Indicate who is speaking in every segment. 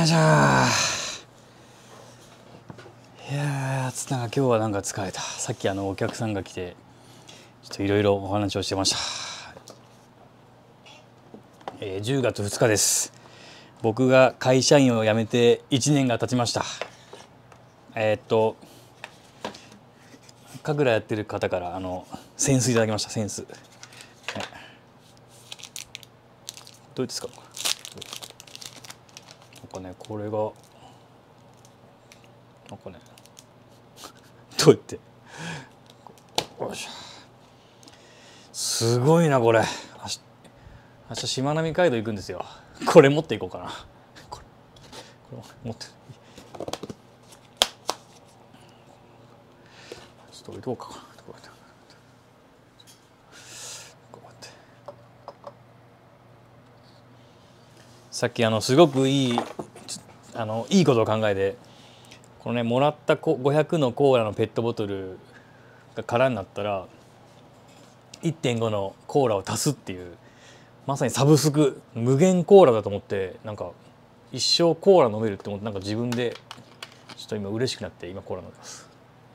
Speaker 1: しゃー。いやー、なんか今日はなんか疲れた。さっきお客さんが来てちょっといろいろお話をしてました。10月2日です。僕が会社員を辞めて1年が経ちました。神楽やってる方から扇子いただきました。扇子、どうですか。なんかね、これがなんかね、どうやってよいしょ。すごいなこれ。明日しまなみ海道行くんですよ。これ持っていこうかな。これ持ってちょっと置いとこうか。こうやってさっきすごくいいいいことを考えて、このね、もらった500のコーラのペットボトルが空になったら 1.5 のコーラを足すっていう、まさにサブスク無限コーラだと思って、なんか一生コーラ飲めるって思って、なんか自分でちょっと今嬉しくなって今コーラ飲みます。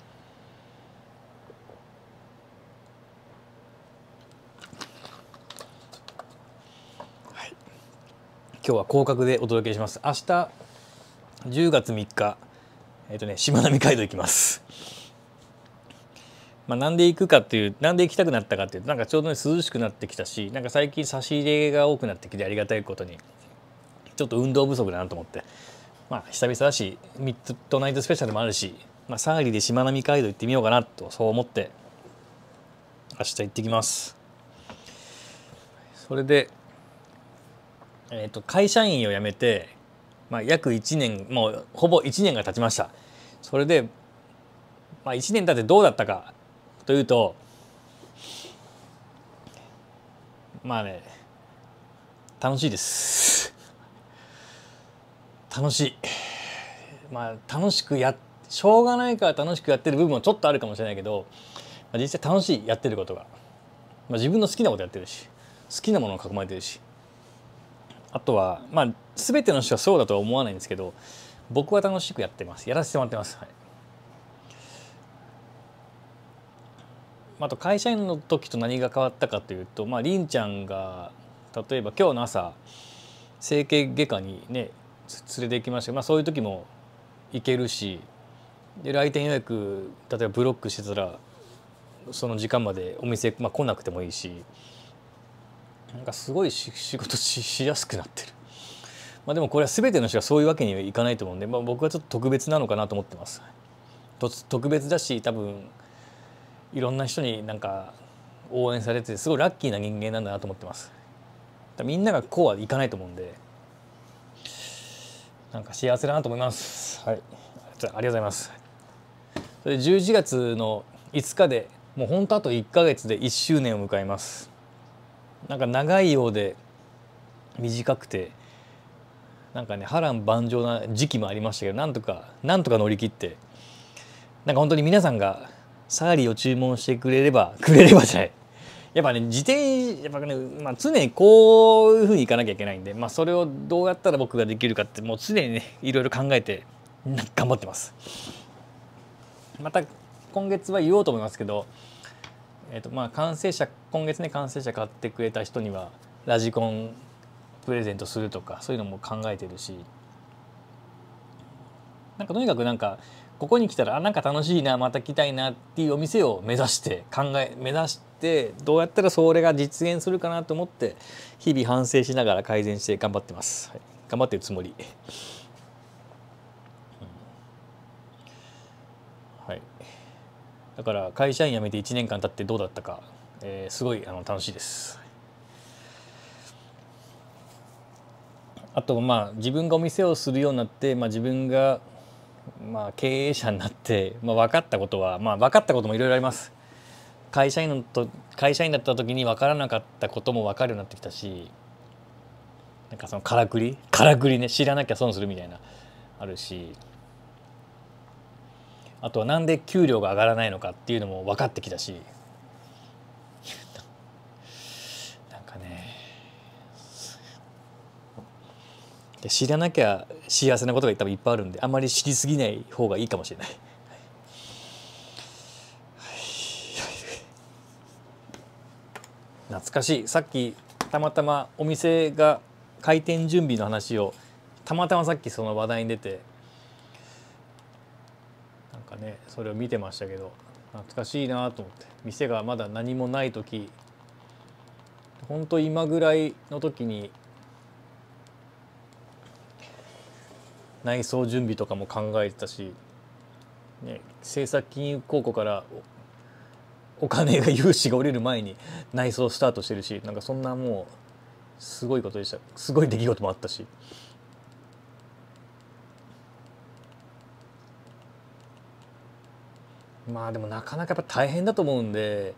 Speaker 1: はい、今日は広角でお届けします。明日10月3日しまなみ海道行きます。なんで行くかっていう、なんで行きたくなったかっていうと、なんかちょうど、ね、涼しくなってきたし、なんか最近差し入れが多くなってきてありがたいことにちょっと運動不足だなと思って、久々だしミッドナイトスペシャルもあるし、サーリーでしまなみ海道行ってみようかなとそう思って明日行ってきます。それで、会社員を辞めて、約1年、もうほぼ1年が経ちました。それで、1年経ってどうだったかというと、楽しいです。楽しい。楽しくしょうがないから楽しくやってる部分はちょっとあるかもしれないけど、実際楽しい、やってることが、自分の好きなことやってるし、好きなものを囲まれてるし、あとは全ての人はそうだとは思わないんですけど、僕は楽しくやってます。やらせてもらってます。はい、あと会社員の時と何が変わったかというと、りんちゃんが例えば今日の朝整形外科にね連れて行きましたけど、そういう時も行けるし、で来店予約例えばブロックしてたらその時間までお店、来なくてもいいし、なんかすごい仕事しやすくなってる。でもこれは全ての人がそういうわけにはいかないと思うんで、僕はちょっと特別なのかなと思ってます。特別だし、多分いろんな人になんか応援されてすごいラッキーな人間なんだなと思ってます。みんながこうはいかないと思うんで、なんか幸せだなと思います。はい、ありがとうございます。それで11月の5日でもう本当あと1ヶ月で1周年を迎えます。なんか長いようで短くて、なんかね波乱万丈な時期もありましたけど、なんとか乗り切って、なんか本当に皆さんがサーリーを注文してくれればじゃない、やっぱねやっぱね、常にこういうふうにいかなきゃいけないんで、それをどうやったら僕ができるかってもう常にねいろいろ考えて頑張ってます。また今月は言おうと思いますけど、完成車今月ね完成車買ってくれた人にはラジコンプレゼントするとか、そういうのも考えてるし、なんかとにかくなんかここに来たらなんか楽しいな、また来たいなっていうお店を目指してどうやったらそれが実現するかなと思って日々反省しながら改善して頑張ってます。はい、頑張ってるつもり。はい、だから会社員辞めて1年間経ってどうだったか、すごい楽しいです。あと自分がお店をするようになって、自分が経営者になって、分かったことは分かったこともいろいろあります。会社員だった時に分からなかったことも分かるようになってきたし、なんかそのからくりね、知らなきゃ損するみたいなあるし、あとはなんで給料が上がらないのかっていうのも分かってきたし、なんかね、知らなきゃ幸せなことが多分いっぱいあるんで、あんまり知りすぎない方がいいかもしれない。懐かしい。さっきたまたまお店が開店準備の話をたまたまさっきその話題に出て、なんかねそれを見てましたけど、懐かしいなと思って。店がまだ何もない時、ほんと今ぐらいの時に内装準備とかも考えてたし、ね、政策金融公庫からお金が融資が下りる前に内装スタートしてるし、なんかそんなもうすごいことでした。すごい出来事もあったし。まあでもなかなかやっぱ大変だと思うんで、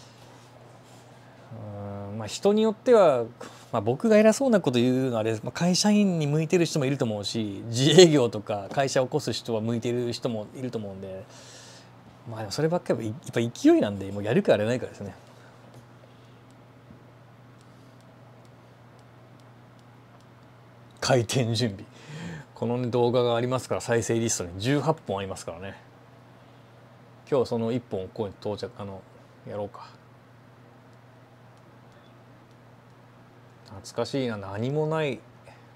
Speaker 1: まあ人によっては、まあ、僕が偉そうなこと言うのはあれです、まあ、会社員に向いてる人もいると思うし、自営業とか会社を起こす人は向いてる人もいると思うんで、まあでもそればっかりやっぱ勢いなんで、もうやるかやらないかですね。開店準備、この、ね、動画がありますから、再生リストに18本ありますからね。今日その1本ここに到着やろうか。懐かしいな。何もない。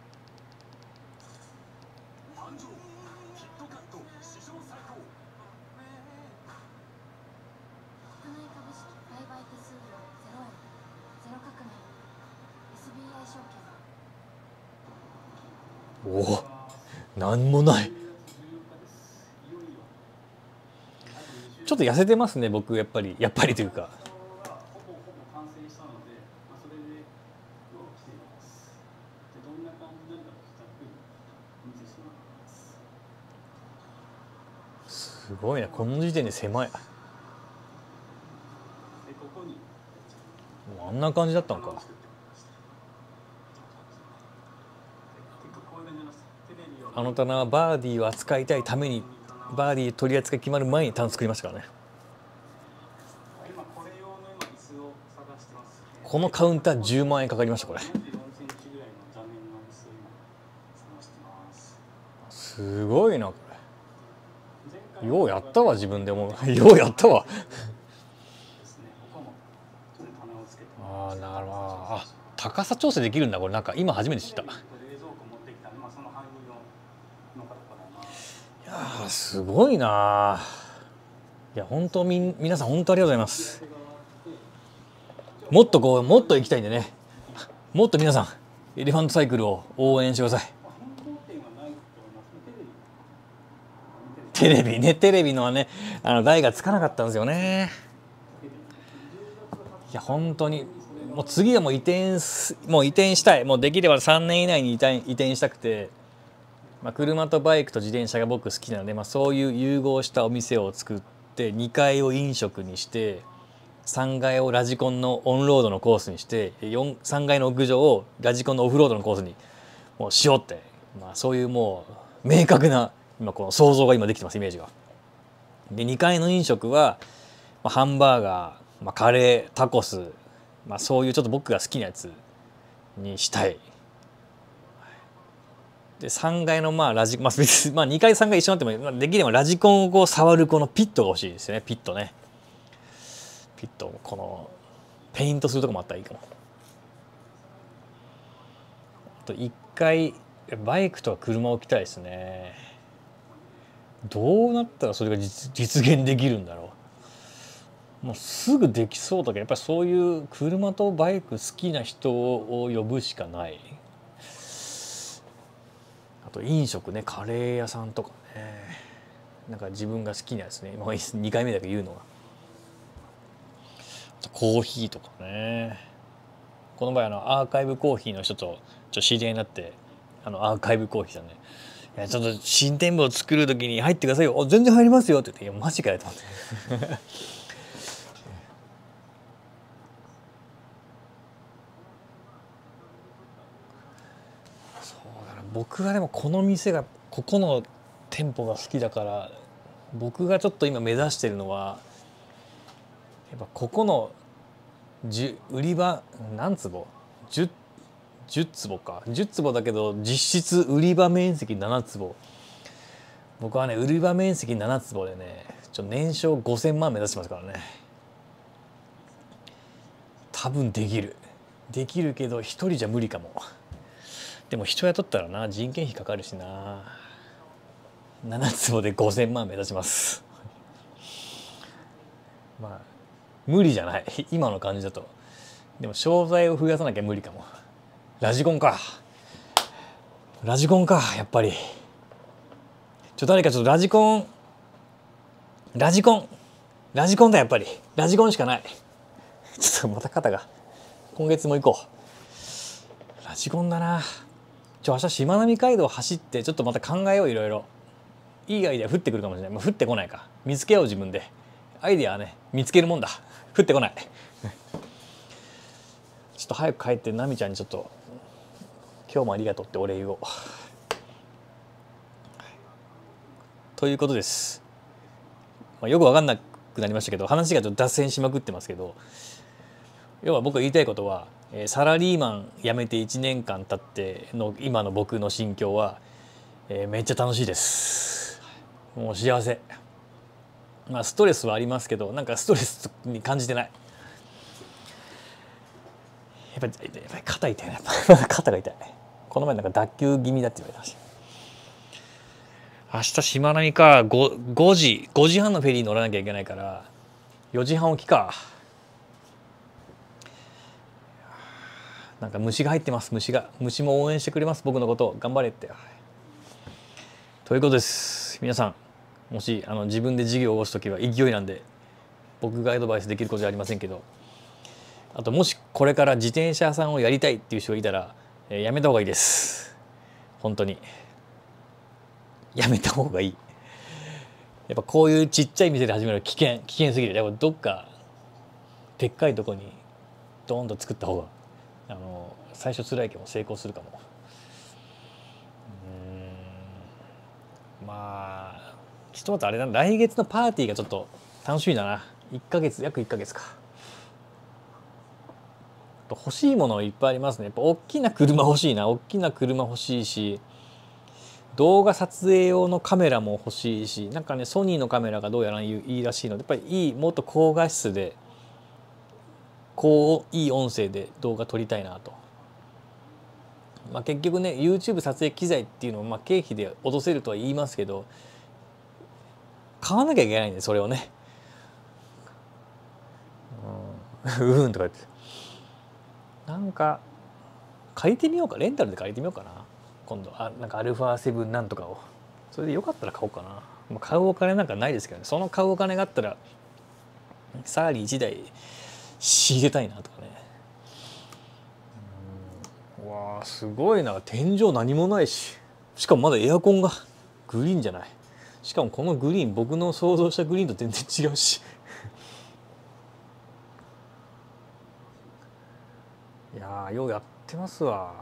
Speaker 1: おお、何もない。ちょっと痩せてますね僕、やっぱりというか。すごいな、この時点で狭い。もうあんな感じだったのか。あの棚はバーディーを扱いたいために、バーディー取り扱い決まる前に棚作りましたからね。このカウンター10万円かかりました。これすごいな。これようやったわ。自分でもようやったわ。ああ、なるほど。あ、高さ調整できるんだこれ。なんか今初めて知った。いやすごいな。いや本当皆さん本当ありがとうございます。もっともっと行きたいんでね、もっと皆さんエレファントサイクルを応援してください。テレビね、テレビのはね、台がつかなかったんですよね。いや本当にもう次はもう移転したい。もうできれば3年以内に移転したくて、まあ、車とバイクと自転車が僕好きなので、まあ、そういう融合したお店を作って、2階を飲食にして、3階をラジコンのオンロードのコースにして、3階の屋上をラジコンのオフロードのコースにもうしようって、まあ、そういうもう明確な今この想像が今できてます、イメージが。で2階の飲食は、まあ、ハンバーガー、まあ、カレー、タコス、まあ、そういうちょっと僕が好きなやつにしたい。で3階のまあまあ、2階3階一緒になってもできればラジコンをこう触るこのピットが欲しいですよね。ピットね、ピット、このペイントするとこもあったらいいかも。あと1回バイクとか車を置きたいですね。どうなったらそれが実現できるんだろう。もうすぐできそうだけど、やっぱりそういう車とバイク好きな人を呼ぶしかない。あと飲食ね、カレー屋さんとかね、なんか自分が好きなやつね、もう2回目だけ言うのが。あとコーヒーとかね。この場合アーカイブコーヒーの人と知り合いになって、アーカイブコーヒーさんね、いやちょっと新店舗を作る時に入ってくださいよ。全然入りますよって言って、いやマジかよと思ってそうだな、僕はでもこの店が、ここの店舗が好きだから、僕がちょっと今目指してるのはやっぱここの売り場何坪、 10坪か10坪だけど実質売り場面積7坪。僕はね売り場面積7坪でね年商5000万目指してますからね。多分できるけど一人じゃ無理かも。でも人雇ったらな人件費かかるしな。7坪で5000万目指します。まあ無理じゃない今の感じだと。でも商材を増やさなきゃ無理かも。ラジコンかやっぱり。誰かラジコンだやっぱり。ラジコンしかない。また肩が。今月も行こう。ラジコンだな。明日しまなみ海道走ってちょっとまた考えよう。いろいろいいアイデア降ってくるかもしれない。降ってこないか。見つけよう自分で。アイデアはね見つけるもんだ。降ってこない。早く帰ってナミちゃんに今日もありがとうってお礼言おう。ということです。よく分かんなくなりましたけど話が脱線しまくってますけど、要は僕が言いたいことはサラリーマン辞めて1年間経っての今の僕の心境はめっちゃ楽しいです。もう幸せ。ストレスはありますけどストレスに感じてない。やっぱり肩痛いな。肩が痛い。この前脱臼気味だって言われました。明日しまなみか。5時半のフェリー乗らなきゃいけないから4時半起きか。虫が入ってます。虫も応援してくれます。僕のこと頑張れって。ということです。皆さんもし自分で事業を起こす時は勢いなんで僕がアドバイスできることじゃありませんけど、あともしこれから自転車屋さんをやりたいっていう人がいたらやめた方がいいです。本当にやめた方がいい。やっぱこういうちっちゃい店で始めるの危険すぎる。やっぱどっかでっかいとこにドーンと作った方が最初辛いけど成功するかも。ひとまずあれだな。来月のパーティーが楽しみだな。約1ヶ月か。欲しいものいっぱいありますね。やっぱ大きな車欲しいな。大きな車欲しいし、動画撮影用のカメラも欲しいし、ソニーのカメラがどうやらいいらしいので、やっぱりもっと高画質でいい音声で動画撮りたいなと。結局ね YouTube 撮影機材っていうのを経費で落とせるとは言いますけど、買わなきゃいけないんでそれをね。うんとか言って借りてみようか。レンタルで借りてみようかな今度。α7なんとかを。それでよかったら買おうかな。買うお金ないですけどね。その買うお金があったらさらに1台仕入れたいなとかね。うわーすごいな。天井何もないし、しかもまだエアコンがグリーンじゃない。しかもこのグリーン僕の想像したグリーンと全然違うしいやーようやってますわ。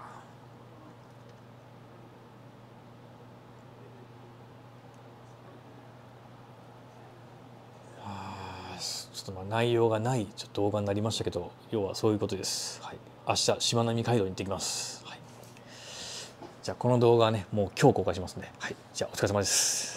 Speaker 1: 内容がない動画になりましたけど、要はそういうことです。はい、明日しまなみ海道に行ってきます。はい、じゃあこの動画はねもう今日公開しますね。はい、じゃあお疲れ様です。